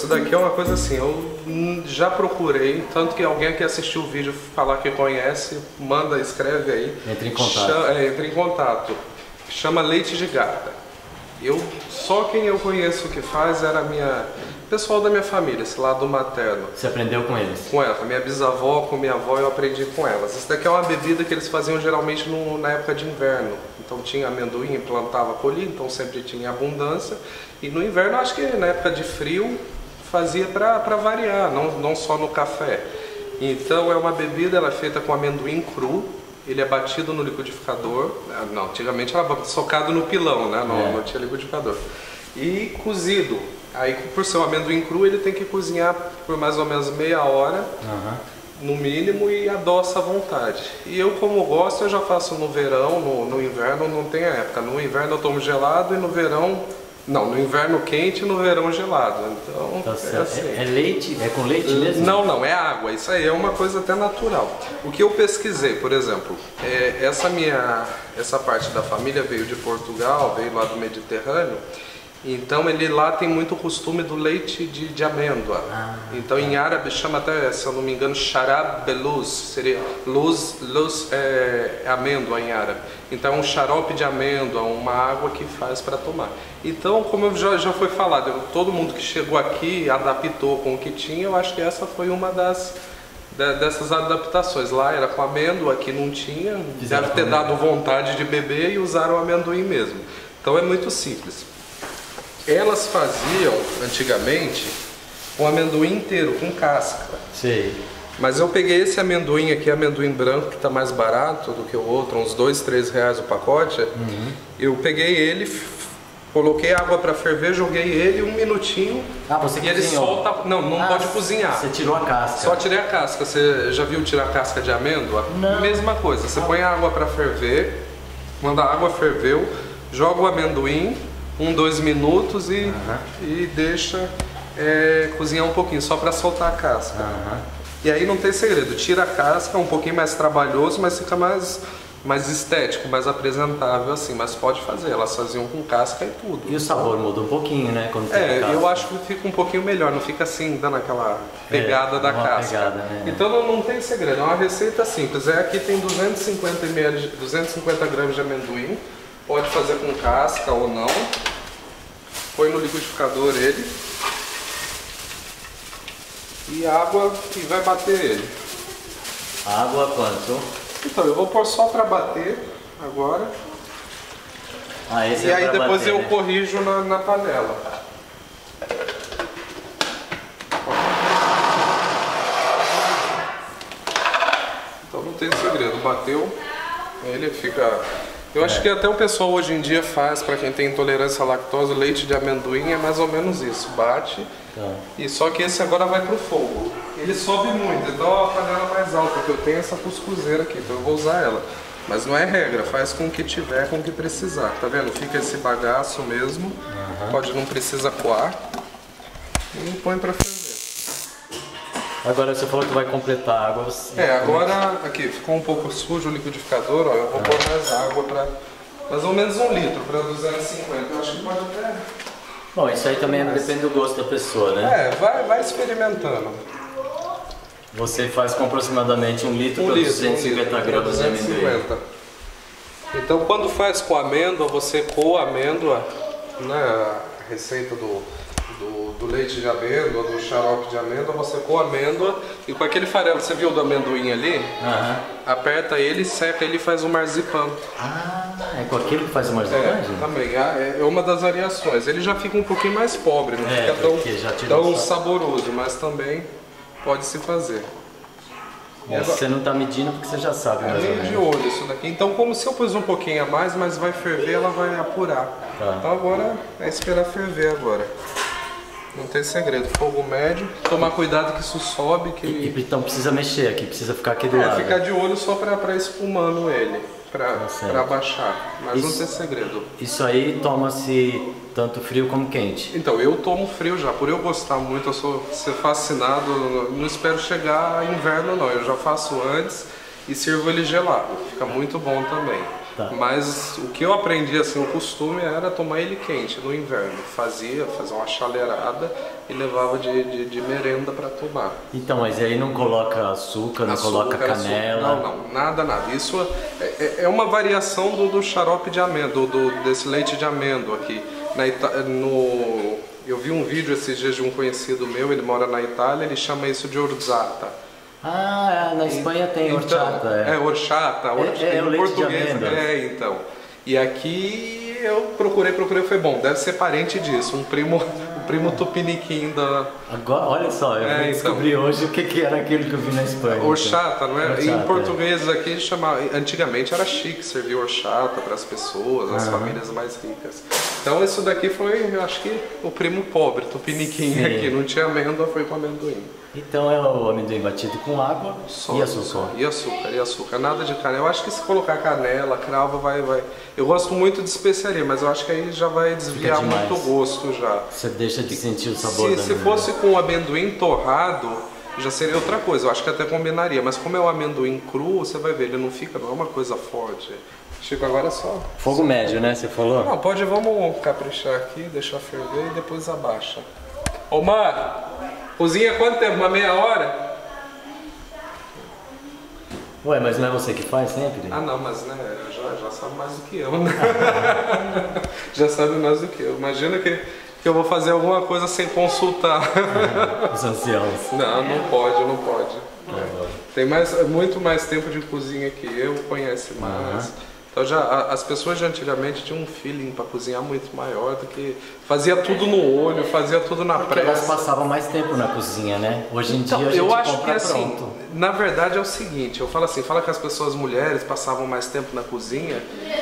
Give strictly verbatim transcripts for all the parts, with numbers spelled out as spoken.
isso daqui é uma coisa assim, eu já procurei, tanto que alguém que assistiu o vídeo falar que conhece, manda, escreve aí. Entre em contato. Chama, é, entre em contato. Chama leite de gata. Eu, só quem eu conheço que faz era a minha, pessoal da minha família, esse lado materno. Você aprendeu com eles? Com ela, minha bisavó, com minha avó eu aprendi com elas. Isso daqui é uma bebida que eles faziam geralmente no, na época de inverno. Então tinha amendoim, plantava, colhia, então sempre tinha abundância. E no inverno, acho que na época de frio, fazia para variar, não, não só no café. Então é uma bebida, ela é feita com amendoim cru, ele é batido no liquidificador. Não, antigamente era socado no pilão, né? Não, é. não tinha liquidificador. E cozido. Aí por ser um amendoim cru, ele tem que cozinhar por mais ou menos meia hora. Uhum. No mínimo, e adoça à vontade. E eu, como gosto, eu já faço no verão, no, no inverno não tem época. No inverno eu tomo gelado e no verão... Não, no inverno quente e no verão gelado. Então, tá é, assim. é, é leite? É com leite mesmo? Não, não, é água. Isso aí é uma coisa até natural. O que eu pesquisei, por exemplo, é, essa minha, essa parte da família veio de Portugal, veio lá do Mediterrâneo. Então ele lá tem muito costume do leite de, de amêndoa. Ah, então em árabe chama até, se eu não me engano, sharab beluz, seria luz, luz é, é amêndoa em árabe. Então é um xarope de amêndoa, uma água que faz para tomar. Então, como já, já foi falado, eu, todo mundo que chegou aqui adaptou com o que tinha, eu acho que essa foi uma das de, dessas adaptações. Lá era com amêndoa, aqui não tinha, deve ter dado vontade de beber e usaram amendoim mesmo. Então é muito simples. Elas faziam, antigamente, um amendoim inteiro, com casca. Sim. Mas eu peguei esse amendoim aqui, amendoim branco, que está mais barato do que o outro, uns dois, três reais o pacote. Uhum. Eu peguei ele, coloquei água para ferver, joguei ele um minutinho. Ah, você e ele solta... Não, não ah, pode cozinhar. Você tirou a casca. Só tirei a casca. Você já viu tirar a casca de amêndoa? Não. Mesma coisa. Você ah. põe a água para ferver, quando a água ferveu, joga o amendoim, um, dois minutos e, uhum. e deixa é, cozinhar um pouquinho, só para soltar a casca. Uhum. E aí não tem segredo, tira a casca, um pouquinho mais trabalhoso, mas fica mais, mais estético, mais apresentável assim, mas pode fazer, elas faziam com casca e tudo. E o sabor muda um pouquinho, né? Quando tem é, casca. Eu acho que fica um pouquinho melhor, não fica assim, dando aquela pegada é, da casca. Pegada, né? Então não, não tem segredo, é uma receita simples. É, aqui tem duzentos e cinquenta mililitros, duzentos e cinquenta gramas de amendoim, pode fazer com casca ou não. Põe no liquidificador ele. E água e vai bater ele. Água quanto? Então, eu vou pôr só para bater agora. Ah, esse e é aí depois bater, eu né? corrijo na, na panela. Então não tem segredo, bateu, ele fica... Eu acho é. que até o pessoal hoje em dia faz, para quem tem intolerância à lactose, leite de amendoim é mais ou menos isso, bate, tá. E só que esse agora vai pro fogo. Ele sobe muito, então a panela mais alta que eu tenho é essa cuscuzeira aqui, então eu vou usar ela. Mas não é regra, faz com o que tiver, com o que precisar, tá vendo? Fica esse bagaço mesmo, uhum. Pode não precisa coar, e põe para ferver. Agora você falou que vai completar a água. Você... É, agora aqui ficou um pouco sujo o liquidificador, ó, eu vou ah. pôr mais água para mais ou menos um litro para duzentos e cinquenta. Eu acho que pode até. Bom, isso aí também mas... depende do gosto da pessoa, né? É, vai, vai experimentando. Você faz com aproximadamente um litro um para duzentos e cinquenta gramas de amendoim. Então, quando faz com amêndoa, você coa a amêndoa, né? A receita do Do, do leite de amêndoa, do xarope de amêndoa, você com a amêndoa e com aquele farelo, você viu do amendoim ali? Uhum. Aperta ele, seca ele e faz um marzipan. Ah, é com aquele que faz o marzipan? É, também, é uma das variações. Ele já fica um pouquinho mais pobre, não é, fica tão, tão saboroso, mas também pode se fazer. E você não está medindo porque você já sabe. É meio de olho isso daqui. Então, como se eu pus um pouquinho a mais, mas vai ferver, ela vai apurar. Tá. Então agora é esperar ferver agora. Não tem segredo, fogo médio, tomar cuidado que isso sobe. Que... E, então precisa mexer aqui, precisa ficar aqui do é, lado. ficar de olho só para espumando ele, para baixar, mas isso, não tem segredo. Isso aí toma-se tanto frio como quente? Então, eu tomo frio já, por eu gostar muito, eu sou ser fascinado, não espero chegar inverno não, eu já faço antes e sirvo ele gelado, fica muito bom também. Tá. Mas o que eu aprendi, assim, o costume era tomar ele quente no inverno. Fazia, fazia uma chaleirada e levava de, de, de merenda para tomar. Então, mas aí não coloca açúcar, não açúcar, coloca canela? Açúcar. Não, não, nada, nada. Isso é, é uma variação do, do xarope de amêndoa, do, desse leite de amêndoa aqui. Na Ita no, eu vi um vídeo esses dias de um conhecido meu, ele mora na Itália, ele chama isso de orzata. Ah, na Espanha tem então, horchata. É, é horchata, horchata é, é em o leite português. de amêndoa. É, então. E aqui eu procurei, procurei, foi bom, deve ser parente disso, um primo, um primo tupiniquim da... Agora, olha só, eu é, descobri então, hoje o que, que era aquilo que eu vi na Espanha. Horchata, não é? Horchata, em português aqui chama, antigamente era chique servir horchata para as pessoas, as uhum. famílias mais ricas. Então isso daqui foi, eu acho que o primo pobre, tupiniquim Sim. aqui, não tinha amêndoa, foi com amendoim. Então é o amendoim batido com água Só, e açúcar. E açúcar, e açúcar, nada de canela. Eu acho que se colocar canela, cravo, vai, vai. Eu gosto muito de especiaria, mas eu acho que aí já vai desviar muito o gosto já. Você deixa de sentir o sabor Se, da se fosse com amendoim torrado, já seria outra coisa. Eu acho que até combinaria, mas como é o amendoim cru, você vai ver, ele não fica, não é uma coisa forte. Chico, agora é só... Fogo médio, né? Você falou? Não, pode, vamos caprichar aqui, deixar ferver e depois abaixa. Ô, Mar, cozinha quanto tempo? Uma meia hora? Ué, mas não é você que faz sempre? Ah, não, mas né, já, já sabe mais do que eu, né? Já sabe mais do que eu. Imagina que, que eu vou fazer alguma coisa sem consultar. Ah, os anciãos. Não, não pode, não pode. É. Tem mais, muito mais tempo de cozinha que eu, conhece mais. Uhum. Então já, as pessoas de antigamente tinham um feeling para cozinhar muito maior do que... Fazia tudo no olho, fazia tudo na Porque pressa. elas passavam mais tempo na cozinha, né? Hoje em então, dia a gente eu acho compra que assim, pronto. Na verdade é o seguinte, eu falo assim, fala que as pessoas mulheres passavam mais tempo na cozinha,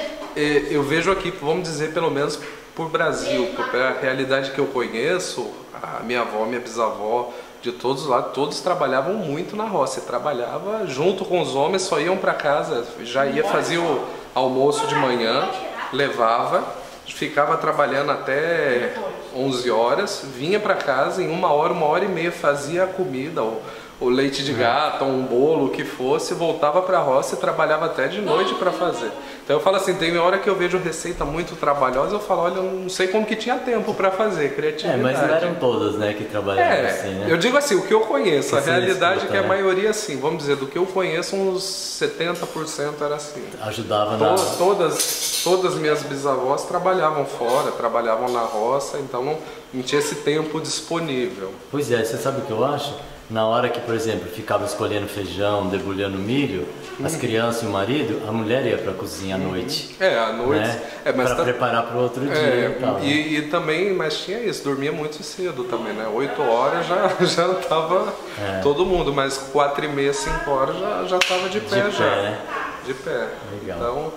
eu vejo aqui, vamos dizer pelo menos por Brasil, a realidade que eu conheço, a minha avó, minha bisavó, de todos lá, todos trabalhavam muito na roça, trabalhava junto com os homens, só iam para casa, já ia fazer o almoço de manhã, levava, ficava trabalhando até onze horas, vinha para casa, em uma hora, uma hora e meia fazia a comida, o, o leite de gato, um bolo, o que fosse, voltava para a roça e trabalhava até de noite para fazer. Então eu falo assim, tem hora que eu vejo receita muito trabalhosa, eu falo, olha, eu não sei como que tinha tempo para fazer, criatividade. É, mas não eram todas, né, que trabalhavam é, assim, né? Eu digo assim, o que eu conheço, que a realidade é que a né? maioria assim, vamos dizer, do que eu conheço, uns setenta por cento era assim. Ajudava to na... Todas, todas minhas bisavós trabalhavam fora, trabalhavam na roça, então não, não tinha esse tempo disponível. Pois é, você sabe o que eu acho? Na hora que, por exemplo, ficava escolhendo feijão, debulhando milho, hum. as crianças e o marido, a mulher ia para a cozinha à noite. É, à noite. Né? É, para tá... preparar para o outro dia é, e tal. E, e também, mas tinha isso, dormia muito cedo também, né? Oito horas já já tava é. todo mundo, mas quatro e meia, cinco horas já já tava de pé de já. Pé, né? De pé. Legal. Então,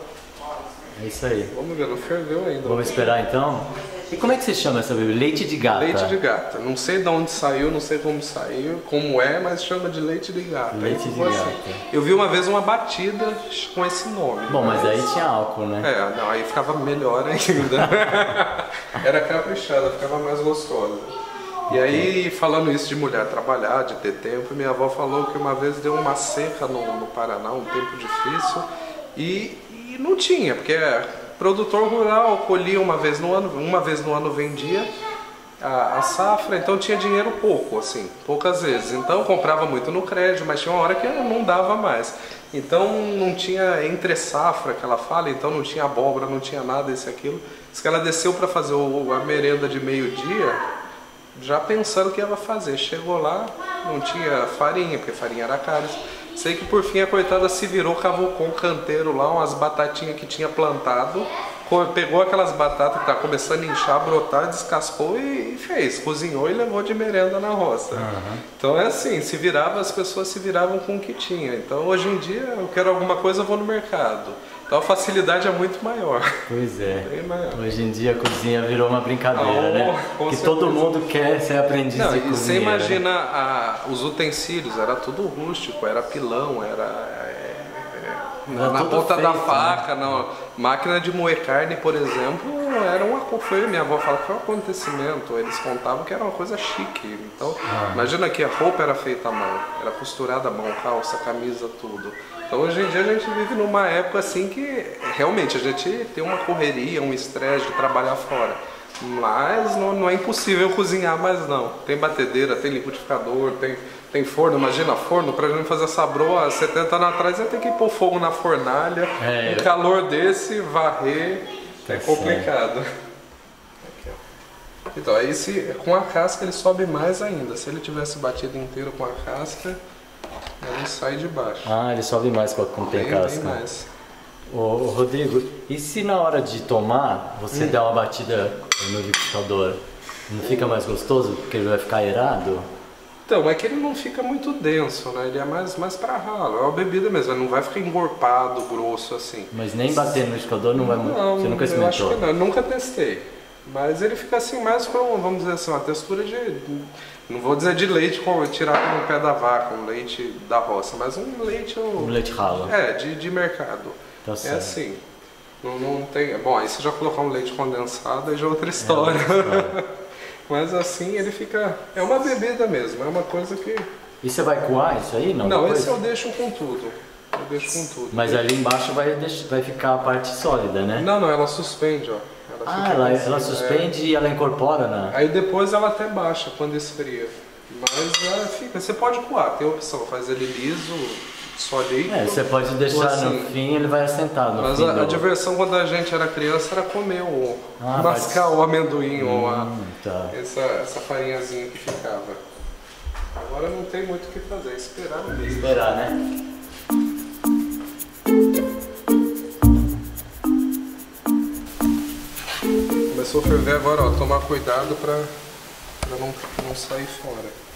é isso aí. Vamos ver, não ferveu ainda. Vamos esperar então. E como é que você chama essa bebida? Leite de gata? Leite de gata. Não sei de onde saiu, não sei como saiu, como é, mas chama de leite de gata. Leite de assim. gata. Eu vi uma vez uma batida com esse nome. Bom, mas, mas aí tinha álcool, né? É, não, aí ficava melhor ainda. Era caprichada, ficava mais gostosa. E aí, falando isso de mulher trabalhar, de ter tempo, minha avó falou que uma vez deu uma seca no, no Paraná, um tempo difícil, e, e não tinha, porque produtor rural colhia uma vez no ano, uma vez no ano vendia a, a safra, então tinha dinheiro pouco, assim, poucas vezes. Então comprava muito no crédito, mas tinha uma hora que não dava mais. Então não tinha entre safra que ela fala, então não tinha abóbora, não tinha nada, isso e aquilo. Diz que ela desceu para fazer o, a merenda de meio-dia, já pensando o que ia fazer. Chegou lá, não tinha farinha, porque farinha era cara. Sei que por fim a coitada se virou, cavocou um canteiro lá, umas batatinhas que tinha plantado, pegou aquelas batatas que tá começando a inchar, brotar, descascou e fez, cozinhou e levou de merenda na roça. Uhum. Então é assim, se virava, as pessoas se viravam com o que tinha. Então hoje em dia eu quero alguma coisa, eu vou no mercado. Então a facilidade é muito maior. Pois é. Maior. Hoje em dia a cozinha virou uma brincadeira, oh, né? Que certeza. Todo mundo quer ser aprendiz Não, de e cozinha. Você imagina a, os utensílios, era tudo rústico, era pilão, era é, é, na, na ponta feito, da faca, né? Não. Máquina de moer carne, por exemplo, era uma coisa. Minha avó fala que foi um acontecimento. Eles contavam que era uma coisa chique. Então, ah. imagina que a roupa era feita à mão, era costurada à mão, calça, camisa, tudo. Então hoje em dia a gente vive numa época assim que realmente a gente tem uma correria, um estresse de trabalhar fora. Mas não, não é impossível cozinhar mais não. Tem batedeira, tem liquidificador, tem, tem forno. Imagina forno, pra gente fazer essa broa setenta anos atrás ia ter que pôr fogo na fornalha. É, um calor desse, varrer, tá é complicado. Aqui, ó. Então aí se, com a casca ele sobe mais ainda. Se ele tivesse batido inteiro com a casca, ele sai de baixo. Ah, ele sobe mais quando tem casca. Bem mais. Ô, ô, Rodrigo, e se na hora de tomar você hum. der uma batida no liquidificador, não fica mais gostoso porque ele vai ficar aerado? Então, é que ele não fica muito denso, né? Ele é mais, mais pra ralo, é uma bebida mesmo, ele não vai ficar engorpado, grosso assim. Mas nem bater no liquidificador não vai muito? Não, você nunca experimentou? Eu acho que não, eu nunca testei. Mas ele fica assim mais com, vamos dizer assim, uma textura de... Não vou dizer de leite tirado no pé da vaca, um leite da roça, mas um leite... Um leite ralo. É, de, de mercado. Tá é certo. assim. Não, não tem... Bom, aí se já colocar um leite condensado, aí já é outra história. É outra história. Mas assim ele fica... É uma bebida mesmo, é uma coisa que... E você vai coar isso aí? Não, não depois? Esse eu deixo com tudo. Eu deixo com tudo. Mas ali embaixo vai, vai ficar a parte sólida, né? Não, não, ela suspende, ó. Ela ah, ela, assim, ela suspende é... e ela incorpora, né? Aí depois ela até baixa quando esfria. Mas ela fica, você pode coar, tem a opção, faz ele liso, só líquido. É, você pode deixar assim, no fim, ele vai assentar no mas fim. Mas a, do... a diversão quando a gente era criança era comer o... Ah, mascar mas... o amendoim hum, ou a, tá. essa, essa farinhazinha que ficava. Agora não tem muito o que fazer, é esperar mesmo. Esperar, né? Começou a ferver agora, ó, tomar cuidado pra, pra não, não sair fora.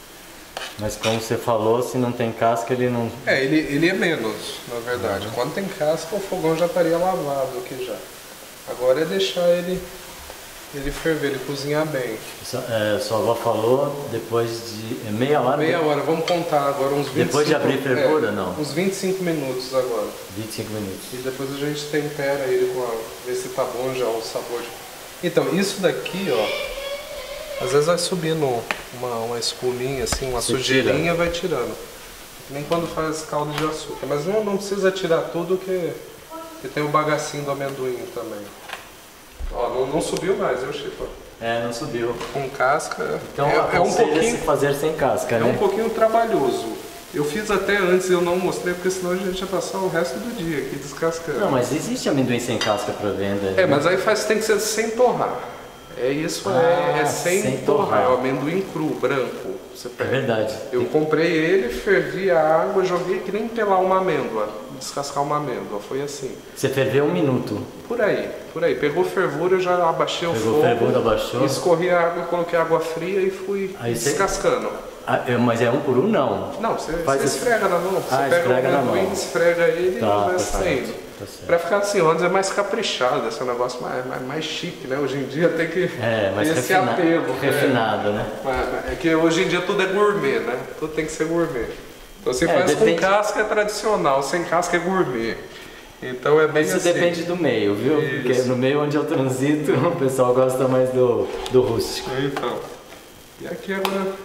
Mas como você falou, se não tem casca ele não... É, ele, ele é menos, na verdade. Uhum. Quando tem casca o fogão já estaria lavado aqui já. Agora é deixar ele, ele ferver, ele cozinhar bem. É, sua avó falou depois de meia hora... Meia hora, vamos contar agora uns vinte e cinco... Depois de abrir fervura, é, não? Uns vinte e cinco minutos agora. vinte e cinco minutos. E depois a gente tempera ele com a... ver se tá bom já o sabor de... Então, isso daqui, ó, às vezes vai subindo uma, uma espuminha, assim, uma Você sujeirinha, tira. vai tirando. Nem quando faz caldo de açúcar. Mas não, não precisa tirar tudo, que, que tem o bagacinho do amendoim também. Ó, não, não subiu mais, viu, Chico? É, não subiu. Com casca. Então, é, é um pouquinho fazer sem casca, é né? um pouquinho trabalhoso. Eu fiz até antes, eu não mostrei, porque senão a gente ia passar o resto do dia aqui descascando. Não, mas existe amendoim sem casca para venda. É, né? Mas aí faz, tem que ser sem torrar. É isso, ah, é, é sem, sem torrar. torrar. É o amendoim cru, branco. Você pega. É verdade. Eu comprei ele, fervi a água, joguei que nem pelar uma amêndoa, descascar uma amêndoa, foi assim. Você ferveu um minuto? Por aí, por aí. Pegou fervura, eu já abaixei o Pegou fogo. Fervura, abaixou. Escorri a água, coloquei água fria e fui aí descascando. Você... Ah, mas é um por um não? Não, você, Faz você esfrega na mão. Você ah, pega esfrega o amendoim, esfrega ele tá, e vai tá saindo. Tá certo. Pra ficar assim, antes é mais caprichado, esse é um negócio mais, mais, mais chique, né? Hoje em dia tem que é, mais ter esse refina... apelo. Refinado, né? né? É que hoje em dia tudo é gourmet, né? Tudo tem que ser gourmet. Então você é, faz depende... com casca é tradicional, sem casca é gourmet. Então é bem Isso assim. depende do meio, viu? Isso. Porque no meio onde eu transito, o pessoal gosta mais do, do rústico. Então. E aqui agora...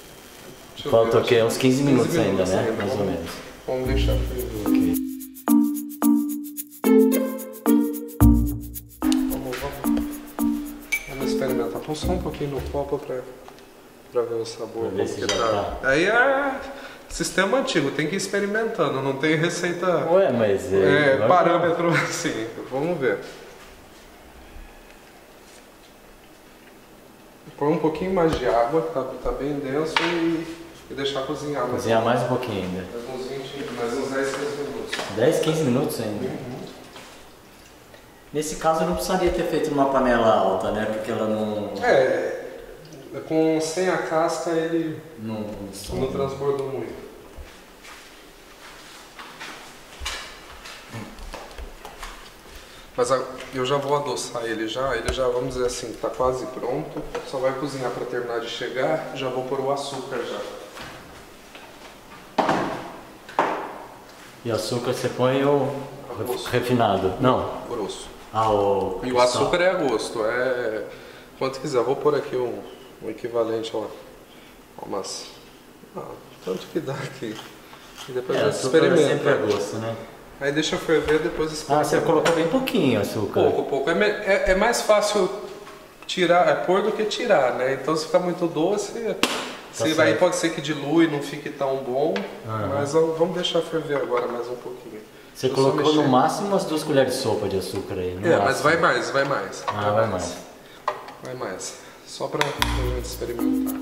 Falta o quê? Uns quinze minutos, quinze minutos ainda, né? Ainda. Mais Vamos, ou menos. Vamos deixar frio. Ok. Vamos, vamos. Vamos experimentar. Põe só um pouquinho no copo pra, pra ver o sabor. Pra ver se já tá. Tá. Aí é sistema antigo, tem que ir experimentando, não tem receita. Ué, mas é. é parâmetro assim. Vamos ver. Põe um pouquinho mais de água, tá, tá bem denso, e, e deixar cozinhar. Cozinhar mais um pouquinho ainda. Mais uns, vinte, mais uns dez, quinze minutos. dez, quinze minutos ainda? Uhum. Nesse caso eu não precisaria ter feito numa panela alta, né? Porque ela não... É, com, sem a casca ele não, não, não transbordou muito. Mas eu já vou adoçar ele já, ele já, vamos dizer assim, está quase pronto. Só vai cozinhar para terminar de chegar, já vou pôr o açúcar já. E açúcar você põe o Grosso. refinado? Não. Grosso. Ah, o... E o açúcar é a gosto, é quanto quiser. Eu vou pôr aqui um, um equivalente, ó, umas, ah, tanto que dá aqui. E depois É, a gente experimenta. sempre a gosto, né? Aí deixa ferver, depois experimenta. Ah, você colocou bem pouquinho açúcar. Pouco, pouco. É, é, é mais fácil tirar, é pôr do que tirar, né? Então se ficar muito doce, Tá se vai, pode ser que dilui, não fique tão bom. Uhum. Mas ó, vamos deixar ferver agora mais um pouquinho. Você Eu colocou no máximo umas duas colheres de sopa de açúcar aí. No É, máximo. mas vai mais, vai mais. Ah, vai mais. Vai mais. Só pra gente experimentar.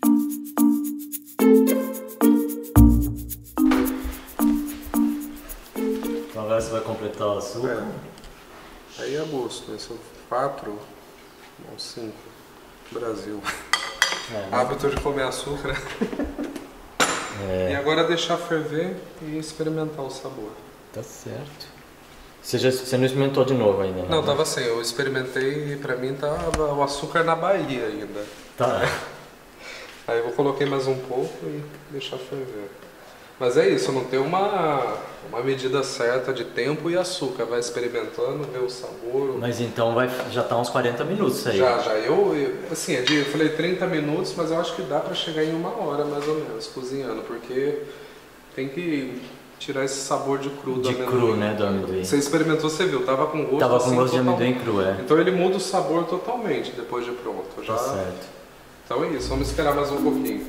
Então agora você vai completar o açúcar. É. Aí é gosto, né? São quatro, não, cinco. Brasil. É, mas... Hábito de comer açúcar. É. E agora deixar ferver e experimentar o sabor. Tá certo. Você, já, você não experimentou de novo ainda, né? Não, tava assim, eu experimentei e pra mim tava o açúcar na Bahia ainda. Tá. Aí eu coloquei mais um pouco e deixar ferver. Mas é isso, não tem uma, uma medida certa de tempo e açúcar. Vai experimentando, vê o sabor. Mas então vai, já tá uns quarenta minutos aí. Já, já. Eu, eu assim, é de, eu falei trinta minutos, mas eu acho que dá pra chegar em uma hora mais ou menos, cozinhando, porque tem que tirar esse sabor de cru do De amendoim. cru, né, do amendoim. Você experimentou, você viu, tava com gosto Tava assim, com gosto de total... amendoim cru, é. Então ele muda o sabor totalmente depois de pronto. Já... Tá certo. Então é isso, vamos esperar mais um pouquinho.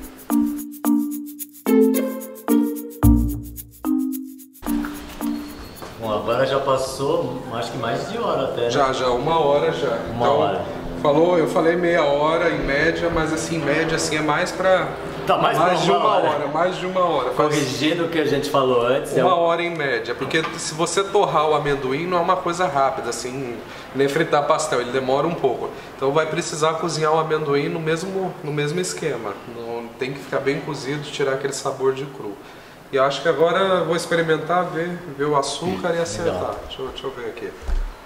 Bom, agora já passou, acho que mais de hora até, né? Já, já, uma hora já. Uma então, hora. Falou, eu falei meia hora em média, mas assim, média assim é mais pra... Tá mais, mais pra de uma uma hora. hora, mais de uma hora. Faz Corrigindo o que a gente falou antes, é uma um... hora em média, porque se você torrar o amendoim não é uma coisa rápida, assim, nem fritar pastel, ele demora um pouco. Então vai precisar cozinhar o amendoim no mesmo, no mesmo esquema. Não, tem que ficar bem cozido, tirar aquele sabor de cru. E acho que agora eu vou experimentar, ver, ver o açúcar e acertar. Deixa eu, deixa eu ver aqui.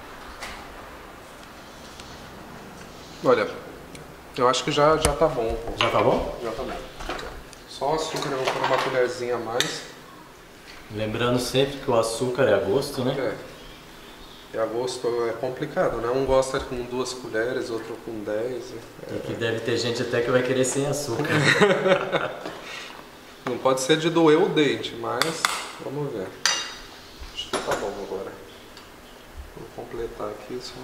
Olha, eu acho que já, já tá bom. Já tá bom? Já tá bom. Só o açúcar, eu vou pôr uma colherzinha a mais. Lembrando sempre que o açúcar é a gosto, né? É. E a gosto é complicado, né? Um gosta com duas colheres, outro com dez. É. E que deve ter gente até que vai querer sem açúcar. Não pode ser de doer o dente, mas vamos ver. Acho que tá bom agora. Vou completar aqui só.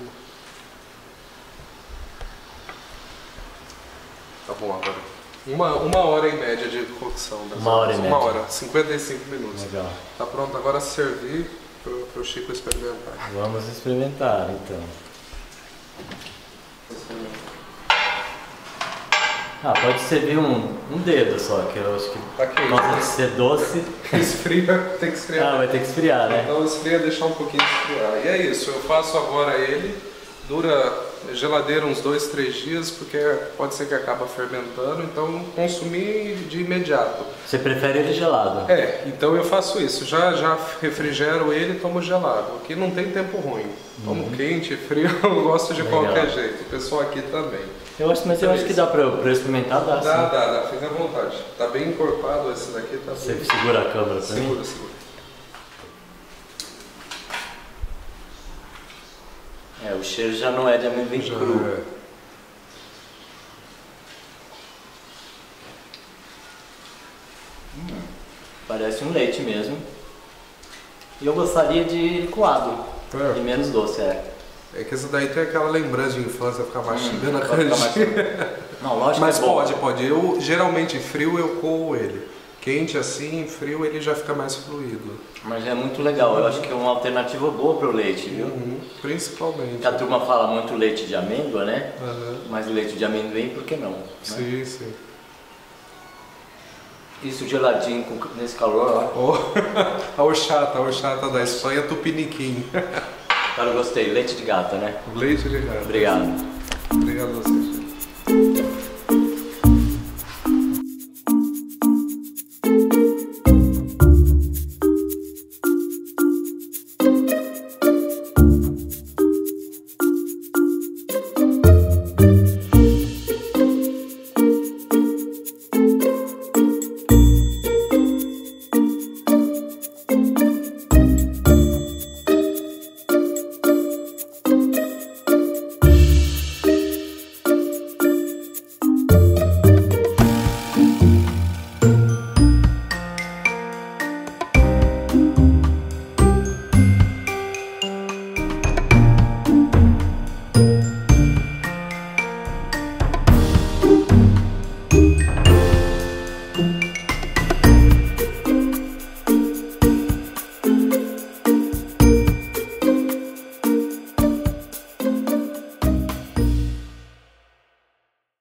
Tá bom agora. Uma, uma hora em média de cocção. Uma hora em média. Uma hora, cinquenta e cinco minutos. Legal. Tá pronto agora servir pro, pro Chico experimentar. Vamos experimentar, então. Ah, pode servir um, um dedo só, que eu acho que Tá quente. gosta de ser doce. Esfria, tem que esfriar. Ah, vai ter que esfriar, né? Então esfria, deixar um pouquinho esfriar. E é isso, eu faço agora ele, dura geladeira uns dois, três dias, porque pode ser que acaba fermentando, então consumir de imediato. Você prefere ele gelado? É, então eu faço isso, já, já refrigero ele e tomo gelado, aqui não tem tempo ruim. Tomo uhum. quente, frio, eu gosto de Legal. qualquer jeito, o pessoal aqui também. Eu acho, mas eu acho que dá pra eu, pra eu experimentar, dá, Dá, sim. dá, dá, fica à vontade. Tá bem encorpado esse daqui, tá Você bem... segura a câmera pra mim? Segura, segura. É, o cheiro já não é de amendoim Já cru. é. Hum, parece um leite mesmo. E eu gostaria de coado. É. E menos doce, é. É que esse daí tem aquela lembrança de infância, ficar mastigando Hum, a pode ficar canjinha. Não, lógico Mas que é bom. pode, pode. Eu, geralmente, frio eu coo ele. Quente assim, frio ele já fica mais fluido. Mas é muito legal, eu acho que é uma alternativa boa para o leite, viu? Uhum, principalmente. Porque a turma fala muito leite de amêndoa, né? Uhum. Mas leite de amendoim, por que não? Né? Sim, sim. Isso geladinho com, nesse calor, ó. Oh, a horchata, a horchata da Espanha, tupiniquim. Cara, eu gostei. Leite de gata, né? Leite de gato. Obrigado. Obrigado a você.